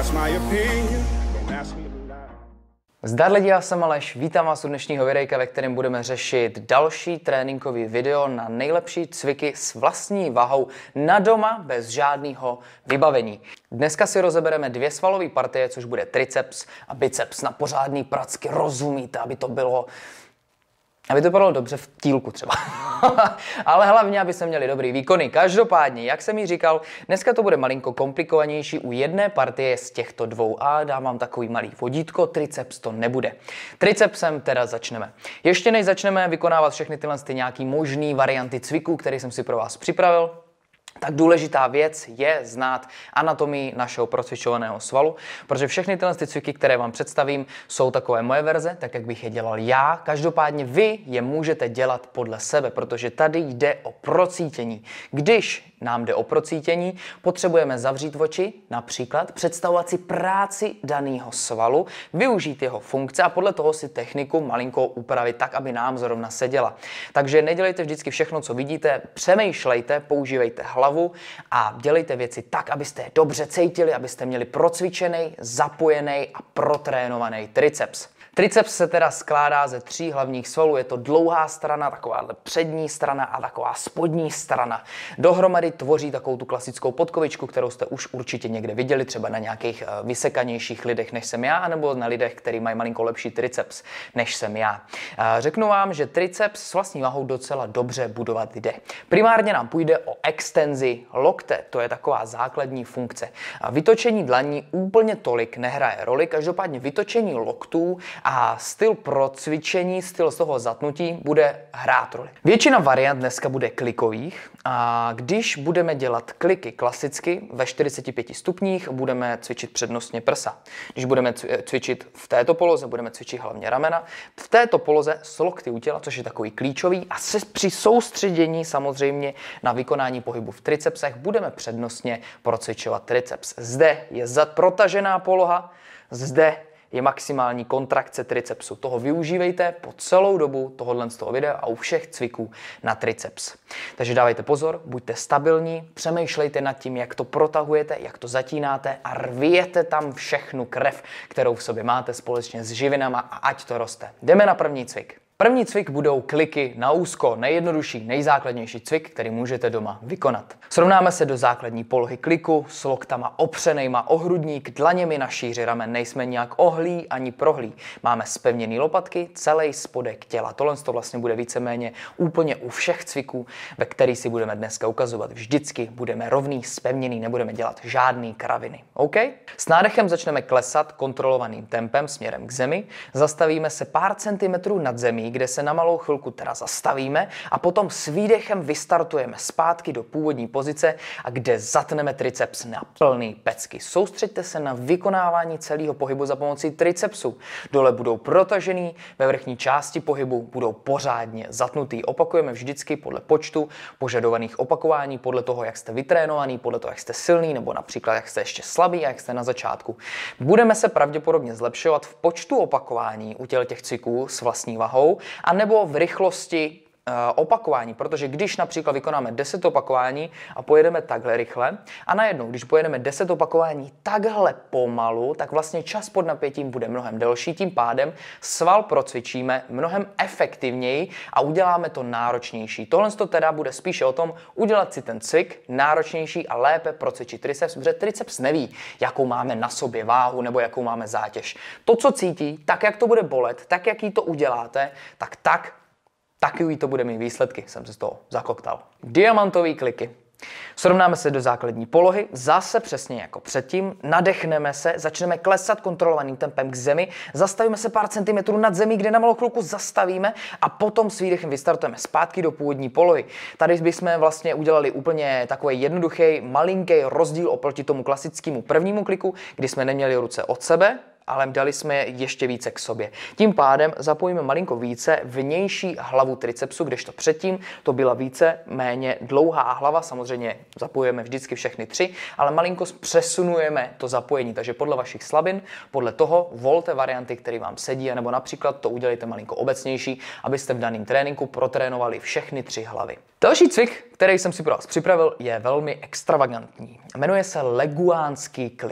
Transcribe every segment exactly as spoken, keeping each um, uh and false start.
Zdar lidi, já jsem Aleš, vítám vás u dnešního videjka, ve kterém budeme řešit další tréninkový video na nejlepší cviky s vlastní vahou na doma bez žádného vybavení. Dneska si rozebereme dvě svalové partie, což bude triceps a biceps na pořádný pracky, rozumíte, aby to bylo... Aby to bylo dobře v tílku třeba. Ale hlavně, aby jsme měli dobrý výkony. Každopádně, jak jsem ji říkal, dneska to bude malinko komplikovanější u jedné partie z těchto dvou a dám vám takový malý vodítko, triceps to nebude. Tricepsem teda začneme. Ještě než začneme vykonávat všechny tyhle ty nějaký možný varianty cviků, které jsem si pro vás připravil, tak důležitá věc je znát anatomii našeho procvičovaného svalu, protože všechny tyhle ty cviky, které vám představím, jsou takové moje verze, tak jak bych je dělal já. Každopádně vy je můžete dělat podle sebe, protože tady jde o procítění. Když nám jde o procítění, potřebujeme zavřít oči, například představovat si práci daného svalu, využít jeho funkce a podle toho si techniku malinko upravit tak, aby nám zrovna seděla. Takže nedělejte vždycky všechno, co vidíte, přemýšlejte, používejte hlavu a dělejte věci tak, abyste je dobře cítili, abyste měli procvičený, zapojený a protrénovaný triceps. Triceps se teda skládá ze tří hlavních svalů. Je to dlouhá strana, taková přední strana a taková spodní strana. Dohromady tvoří takovou tu klasickou podkovičku, kterou jste už určitě někde viděli, třeba na nějakých vysekanějších lidech, než jsem já, anebo na lidech, kteří mají malinko lepší triceps, než jsem já. Řeknu vám, že triceps s vlastní vahou docela dobře budovat jde. Primárně nám půjde o extenzi lokte, to je taková základní funkce. Vytočení dlaní úplně tolik nehraje roli, každopádně vytočení loktů a styl pro cvičení, styl z toho zatnutí bude hrát roli. Většina variant dneska bude klikových a když budeme dělat kliky klasicky ve čtyřiceti pěti stupních, budeme cvičit přednostně prsa. Když budeme cvičit v této poloze, budeme cvičit hlavně ramena. V této poloze s lokty u těla, což je takový klíčový a se, při soustředění samozřejmě na vykonání pohybu v tricepsech budeme přednostně procvičovat triceps. Zde je zad protažená poloha, zde je maximální kontrakce tricepsu. Toho využívejte po celou dobu tohohle z toho videa a u všech cviků na triceps. Takže dávejte pozor, buďte stabilní, přemýšlejte nad tím, jak to protahujete, jak to zatínáte a rvěte tam všechnu krev, kterou v sobě máte společně s živinama a ať to roste. Jdeme na první cvik. První cvik budou kliky na úzko, nejjednodušší, nejzákladnější cvik, který můžete doma vykonat. Srovnáme se do základní polohy kliku s loktama opřenejma o hrudník, dlaněmi na šíři ramen, nejsme nějak ohlí ani prohlí. Máme zpevněný lopatky, celý spodek těla. Tohle to vlastně bude víceméně úplně u všech cviků, ve kterých si budeme dneska ukazovat. Vždycky budeme rovný, zpevněný, nebudeme dělat žádný kraviny. OK? S nádechem začneme klesat kontrolovaným tempem směrem k zemi. Zastavíme se pár centimetrů nad zemí, kde se na malou chvilku teda zastavíme a potom s výdechem vystartujeme zpátky do původní pozice a kde zatneme triceps na plný pecky. Soustřeďte se na vykonávání celého pohybu za pomocí tricepsu. Dole budou protažený, ve vrchní části pohybu budou pořádně zatnutý. Opakujeme vždycky podle počtu požadovaných opakování, podle toho, jak jste vytrénovaný, podle toho, jak jste silný, nebo například jak jste ještě slabý a jak jste na začátku. Budeme se pravděpodobně zlepšovat v počtu opakování u těch cviků s vlastní vahou, a nebo v rychlosti e, opakování, protože když například vykonáme deset opakování a pojedeme takhle rychle a najednou, když pojedeme deset opakování takhle pomalu, tak vlastně čas pod napětím bude mnohem delší, tím pádem sval procvičíme mnohem efektivněji a uděláme to náročnější. Tohle to teda bude spíše o tom udělat si ten cvik náročnější a lépe procvičit triceps, protože triceps neví, jakou máme na sobě váhu nebo jakou máme zátěž. To, co cítí, tak jak to bude bolet, tak jak jí to uděláte, tak tak taky to bude mít výsledky, jsem se z toho zakoktal. Diamantový kliky. Srovnáme se do základní polohy, zase přesně jako předtím, nadechneme se, začneme klesat kontrolovaným tempem k zemi, zastavíme se pár centimetrů nad zemí, kde na malou chvilku zastavíme a potom s výdechem vystartujeme zpátky do původní polohy. Tady bychom vlastně udělali úplně takový jednoduchý, malinký rozdíl oproti tomu klasickému prvnímu kliku, kdy jsme neměli ruce od sebe, ale dali jsme je ještě více k sobě. Tím pádem zapojíme malinko více vnější hlavu tricepsu, kdežto předtím to byla více méně dlouhá hlava, samozřejmě zapojujeme vždycky všechny tři, ale malinko přesunujeme to zapojení, takže podle vašich slabin, podle toho volte varianty, které vám sedí, nebo například to udělejte malinko obecnější, abyste v daném tréninku protrénovali všechny tři hlavy. Další cvik, který jsem si pro vás připravil, je velmi extravagantní. Jmenuje se leguánský klik.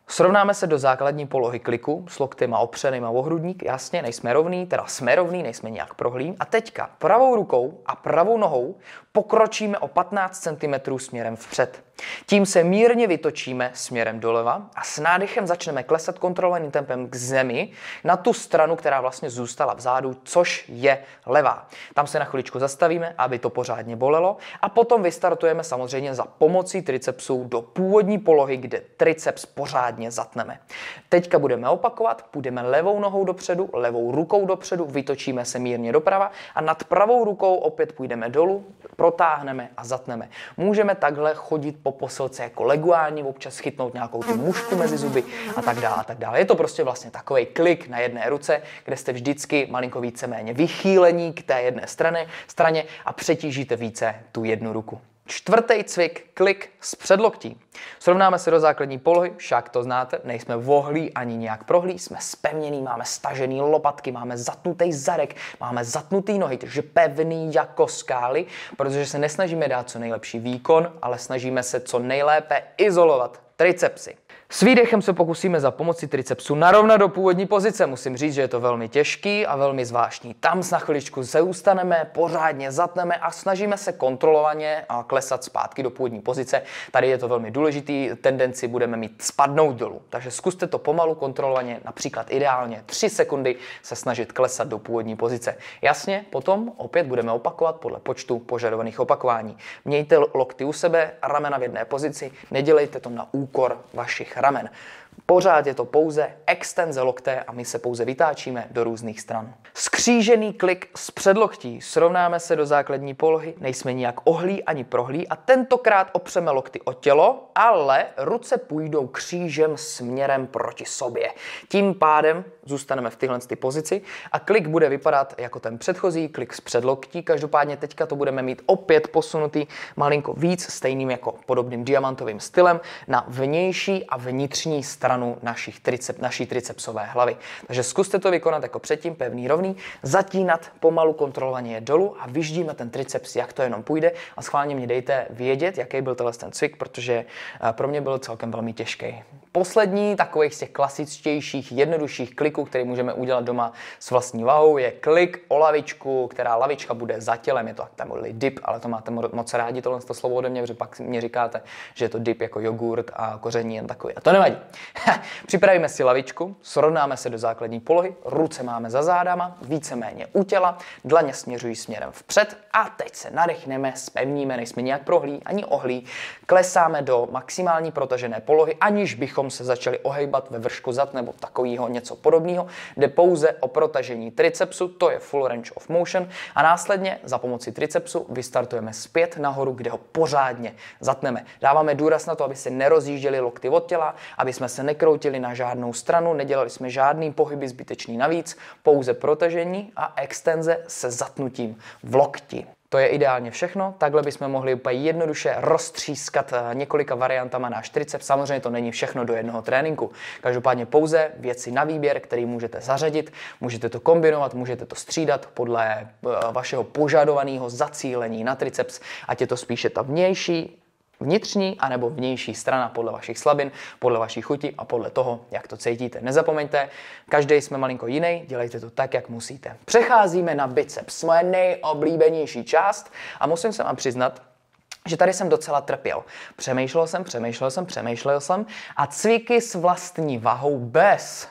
Srovnáme se do základní polohy kliku s loktěma opřenýma o hrudník, jasně, nejsme rovný, teda jsme rovný, nejsme nějak prohlí. A teďka pravou rukou a pravou nohou pokročíme o patnáct centimetrů směrem vpřed. Tím se mírně vytočíme směrem doleva a s nádechem začneme klesat kontrolovaným tempem k zemi na tu stranu, která vlastně zůstala vzadu, což je levá. Tam se na chviličku zastavíme, aby to pořádně bolelo a potom vystartujeme samozřejmě za pomocí tricepsů do původní polohy, kde triceps pořádně zatneme. Teďka budeme opakovat, půjdeme levou nohou dopředu, levou rukou dopředu, vytočíme se mírně doprava a nad pravou rukou opět půjdeme dolů, protáhneme a zatneme. Můžeme takhle chodit po posilce jako leguáni, občas chytnout nějakou tu mušku mezi zuby a tak dále a tak dále. Je to prostě vlastně takový klik na jedné ruce, kde jste vždycky malinko víceméně vychýlení k té jedné straně, straně a přetížíte více tu jednu ruku. Čtvrtý cvik, klik z předloktí. Srovnáme se do základní polohy, však to znáte, nejsme vohlí ani nějak prohlí, jsme spevněný, máme stažený lopatky, máme zatnutý zadek, máme zatnutý nohy, takže pevný jako skály, protože se nesnažíme dát co nejlepší výkon, ale snažíme se co nejlépe izolovat tricepsy. S výdechem se pokusíme za pomocí tricepsu narovnat do původní pozice. Musím říct, že je to velmi těžký a velmi zvláštní. Tam na chviličku zůstaneme, pořádně zatneme a snažíme se kontrolovaně a klesat zpátky do původní pozice. Tady je to velmi důležitý, tendenci budeme mít spadnout dolů. Takže zkuste to pomalu kontrolovaně, například ideálně tři sekundy se snažit klesat do původní pozice. Jasně, potom opět budeme opakovat podle počtu požadovaných opakování. Mějte lokty u sebe, ramena v jedné pozici, nedělejte to na úkor vašich ramen. Pořád je to pouze extenze lokte a my se pouze vytáčíme do různých stran. Skřížený klik z předloktí. Srovnáme se do základní polohy, nejsme nijak ohlí ani prohlí a tentokrát opřeme lokty o tělo, ale ruce půjdou křížem směrem proti sobě. Tím pádem zůstaneme v téhle pozici a klik bude vypadat jako ten předchozí klik z předloktí. Každopádně teďka to budeme mít opět posunutý malinko víc, stejným jako podobným diamantovým stylem na vnější a vnitřní stranu našich tricep, naší tricepsové hlavy. Takže zkuste to vykonat jako předtím, pevný, rovný, zatínat pomalu kontrolovaně je dolů a vyždíme ten triceps, jak to jenom půjde a schválně mě dejte vědět, jaký byl tenhle ten cvik, protože pro mě byl celkem velmi těžký. Poslední takových z těch klasičtějších, jednodušších kliků, který můžeme udělat doma s vlastní vahou, je klik o lavičku, která lavička bude za tělem. Je to tam dip, ale to máte moc rádi, tohle to slovo ode mě, protože pak mě říkáte, že je to dip jako jogurt a koření jen takový. A to nevadí. Připravíme si lavičku, srovnáme se do základní polohy, ruce máme za zádama, víceméně u těla, dlaně směřují směrem vpřed a teď se nadechneme, zpevníme, nejsme nějak prohlí ani ohlí, klesáme do maximální protažené polohy, aniž bychom se začali ohejbat ve vršku zad nebo takového něco podobného, jde pouze o protažení tricepsu, to je full range of motion a následně za pomocí tricepsu vystartujeme zpět nahoru, kde ho pořádně zatneme. Dáváme důraz na to, aby se nerozjížděly lokty od těla, aby jsme se nekroutili na žádnou stranu, nedělali jsme žádný pohyby zbytečný navíc, pouze protažení a extenze se zatnutím v lokti. To je ideálně všechno, takhle bychom mohli úplně jednoduše roztřískat několika variantama náš triceps. Samozřejmě to není všechno do jednoho tréninku. Každopádně pouze věci na výběr, který můžete zařadit, můžete to kombinovat, můžete to střídat podle vašeho požadovaného zacílení na triceps, ať je to spíše ta vnější, vnitřní anebo vnější strana podle vašich slabin, podle vaší chuti a podle toho, jak to cítíte. Nezapomeňte, každý jsme malinko jiný, dělejte to tak, jak musíte. Přecházíme na biceps, moje nejoblíbenější část a musím se vám přiznat, že tady jsem docela trpěl. Přemýšlel jsem, přemýšlel jsem, přemýšlel jsem a cviky s vlastní vahou bez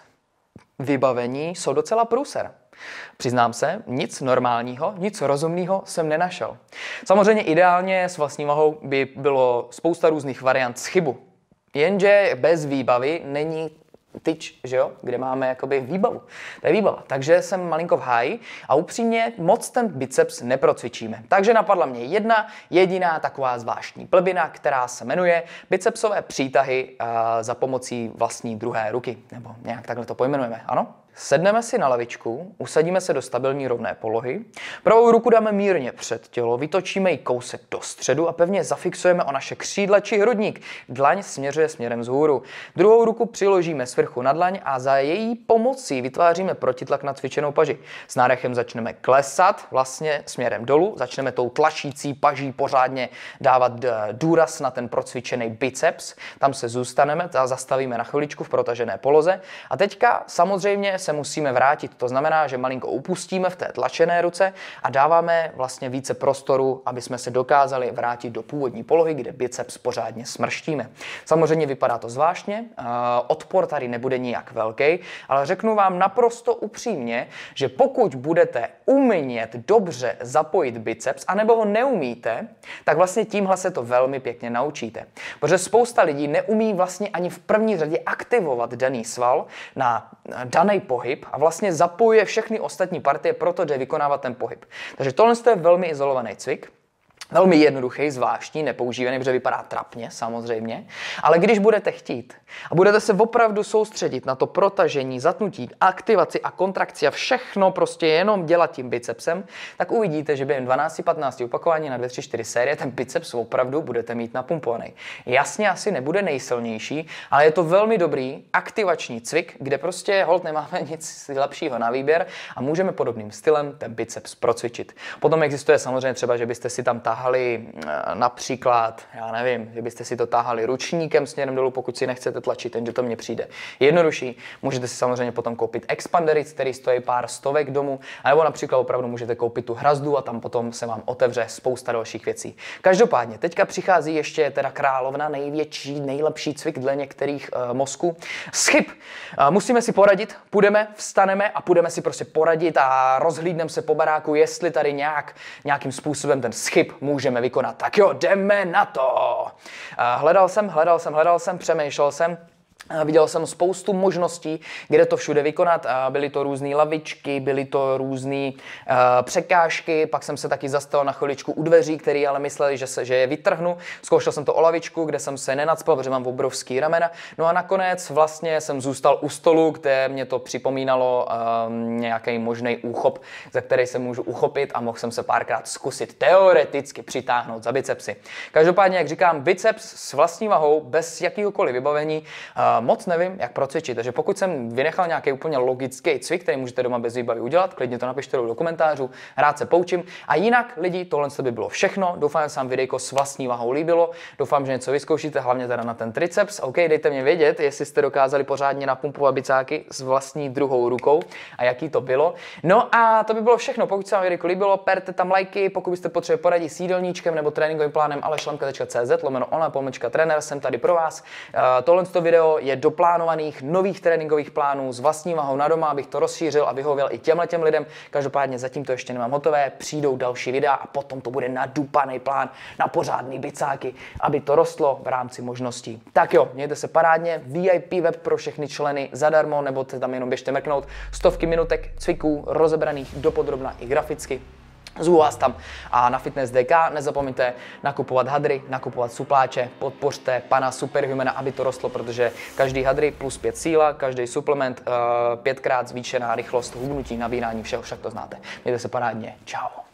vybavení jsou docela průser. Přiznám se, nic normálního, nic rozumného jsem nenašel. Samozřejmě ideálně s vlastní vahou by bylo spousta různých variant s chybu. Jenže bez výbavy není tyč, že jo, kde máme jakoby výbavu. To je výbava. Takže jsem malinko v háji a upřímně moc ten biceps neprocvičíme. Takže napadla mě jedna jediná taková zvláštní plbina, která se jmenuje bicepsové přítahy uh, za pomocí vlastní druhé ruky. Nebo nějak takhle to pojmenujeme, ano? Sedneme si na lavičku, usadíme se do stabilní rovné polohy, pravou ruku dáme mírně před tělo, vytočíme ji kousek do středu a pevně zafixujeme o naše křídla či hrudník. Dlaň směřuje směrem vzhůru. Druhou ruku přiložíme svrchu na dlaň a za její pomocí vytváříme protitlak na cvičenou paži. S nádechem začneme klesat vlastně směrem dolů, začneme tou tlačící paží pořádně dávat důraz na ten procvičený biceps. Tam se zůstaneme, zastavíme na chviličku v protažené poloze a teďka samozřejmě se musíme vrátit. To znamená, že malinko upustíme v té tlačené ruce a dáváme vlastně více prostoru, aby jsme se dokázali vrátit do původní polohy, kde biceps pořádně smrštíme. Samozřejmě vypadá to zvláštně, odpor tady nebude nijak velký, ale řeknu vám naprosto upřímně, že pokud budete umět dobře zapojit biceps, anebo ho neumíte, tak vlastně tímhle se to velmi pěkně naučíte. Protože spousta lidí neumí vlastně ani v první řadě aktivovat daný sval na daný pohyb a vlastně zapojuje všechny ostatní partie, proto jde vykonávat ten pohyb. Takže tohle je velmi izolovaný cvik. Velmi jednoduchý, zvláštní, nepoužívaný, protože vypadá trapně samozřejmě, ale když budete chtít a budete se opravdu soustředit na to protažení, zatnutí, aktivaci a kontrakci a všechno prostě jenom dělat tím bicepsem, tak uvidíte, že během dvanáct patnáct opakování na dvě tři čtyři série ten biceps opravdu budete mít napumpovaný. Jasně asi nebude nejsilnější, ale je to velmi dobrý aktivační cvik, kde prostě holt nemáme nic lepšího na výběr a můžeme podobným stylem ten biceps procvičit. Potom existuje samozřejmě třeba, že byste si tam tahali například, já nevím, že byste si to tahali ručníkem směrem dolů, pokud si nechcete tlačit, jenže to mně přijde jednodušší. Můžete si samozřejmě potom koupit expandery, který stojí pár stovek domů, nebo například opravdu můžete koupit tu hrazdu a tam potom se vám otevře spousta dalších věcí. Každopádně, teďka přichází ještě teda královna, největší, nejlepší cvik dle některých uh, mozků. Schyb. Uh, musíme si poradit, půjdeme, vstaneme a půjdeme si prostě poradit a rozhlídneme se po baráku, jestli tady nějak, nějakým způsobem ten schyb můžeme vykonat. Tak jo, jdeme na to. Hledal jsem, hledal jsem, hledal jsem, přemýšlel jsem. Viděl jsem spoustu možností, kde to všude vykonat. Byly to různé lavičky, byly to různé uh, překážky, pak jsem se taky zastal na chviličku u dveří, který ale mysleli, že, se, že je vytrhnu. Zkoušel jsem to o lavičku, kde jsem se nenacpal, protože mám obrovský ramena. No a nakonec vlastně jsem zůstal u stolu, kde mě to připomínalo um, nějaký možný úchop, za který se můžu uchopit a mohl jsem se párkrát zkusit teoreticky přitáhnout za bicepsy. Každopádně, jak říkám, biceps s vlastní vahou, bez jakýhokoliv vybavení, uh, moc nevím, jak procvičit, takže pokud jsem vynechal nějaký úplně logický cvik, který můžete doma bez výbavy udělat, klidně to napište do komentářů, rád se poučím. A jinak, lidi, tohle by bylo všechno. Doufám, že se vám videjko s vlastní vahou líbilo. Doufám, že něco vyzkoušíte, hlavně teda na ten triceps. OK, dejte mě vědět, jestli jste dokázali pořádně napumpovat bicáky s vlastní druhou rukou a jaký to bylo. No a to by bylo všechno. Pokud se vám videjko líbilo, perte tam lajky, pokud byste potřebovali poradit s jídelníčkem nebo tréninkovým plánem alešlamka tečka cé zet lomeno online pomlčka trenér, jsem tady pro vás. Uh, tohle video je do plánovaných nových tréninkových plánů s vlastní vahou na doma, abych to rozšířil a vyhověl i těmhle těm lidem. Každopádně zatím to ještě nemám hotové, přijdou další videa a potom to bude nadupaný plán na pořádný bicáky, aby to rostlo v rámci možností. Tak jo, mějte se parádně, V I P web pro všechny členy zadarmo, nebo se tam jenom běžte mrknout, stovky minutek cviků rozebraných dopodrobna i graficky. Zvu vás tam a na Fitness D K nezapomeňte nakupovat hadry, nakupovat supláče, podpořte pana Superhumana, aby to rostlo, protože každý hadry plus pět síla, každý suplement, uh, pětkrát zvýšená rychlost hubnutí, nabírání, všeho, však to znáte. Mějte se parádně, čau.